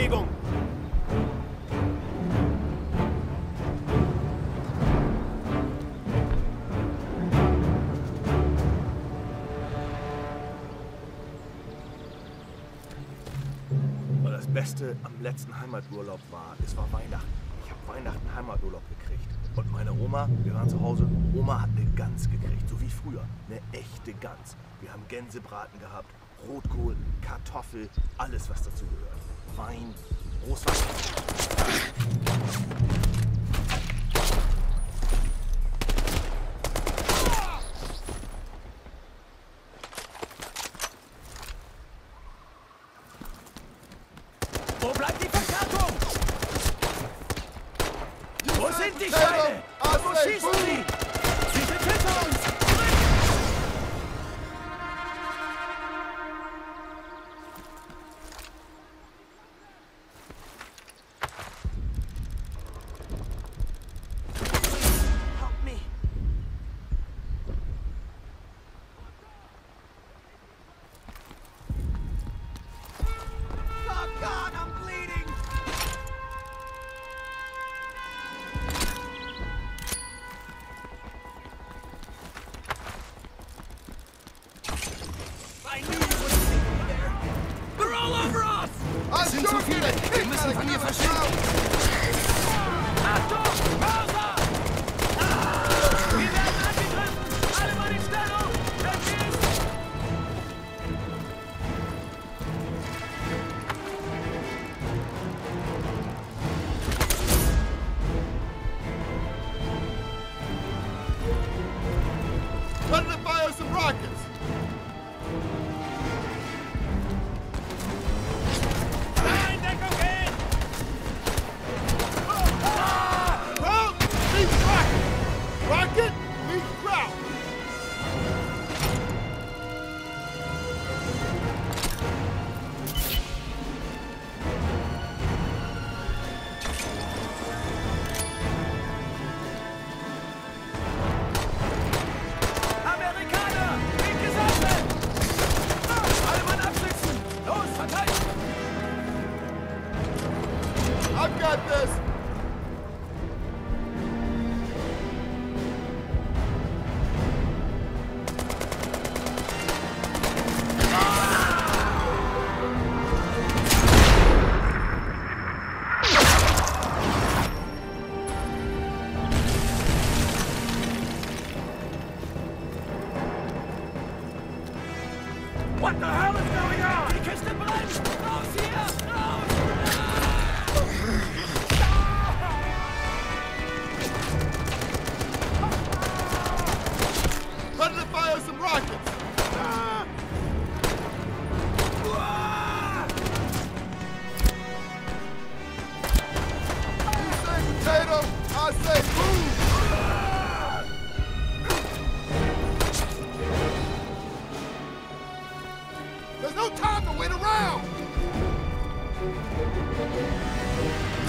Bewegung! Das Beste am letzten Heimaturlaub war, es war Weihnachten. Ich habe Weihnachten Heimaturlaub gekriegt. Und meine Oma, wir waren zu Hause, Oma hat eine Gans gekriegt, so wie früher. Eine echte Gans. Wir haben Gänsebraten gehabt, Rotkohl, Kartoffel, alles was dazu gehört. Wein, Roswasser. Wo bleibt die Verstärkung? Wo sind die Steine? Wo schießen sie? Sie sind hinter uns! Help me! Oh God, I'm bleeding! I knew you would see me there! They're all over us! Es sind zu viele! Wir müssen von hier verschwinden! Achtung! Pause! Wir werden angegriffen! Alle mal in Stellung! Vergiss! Thunder fire some rockets! Nein, Deckung gehen! Ground meets rocket! Rocket meets ground! Amerikaner! Linke Seite! Alle Mann abschützen! Los, verteidigen! I've got this! What the hell is going on? Die Kiste brennt! Raus hier! Raus! Thunder fire some rockets! You say potato, I say boom! There's no time to wait around!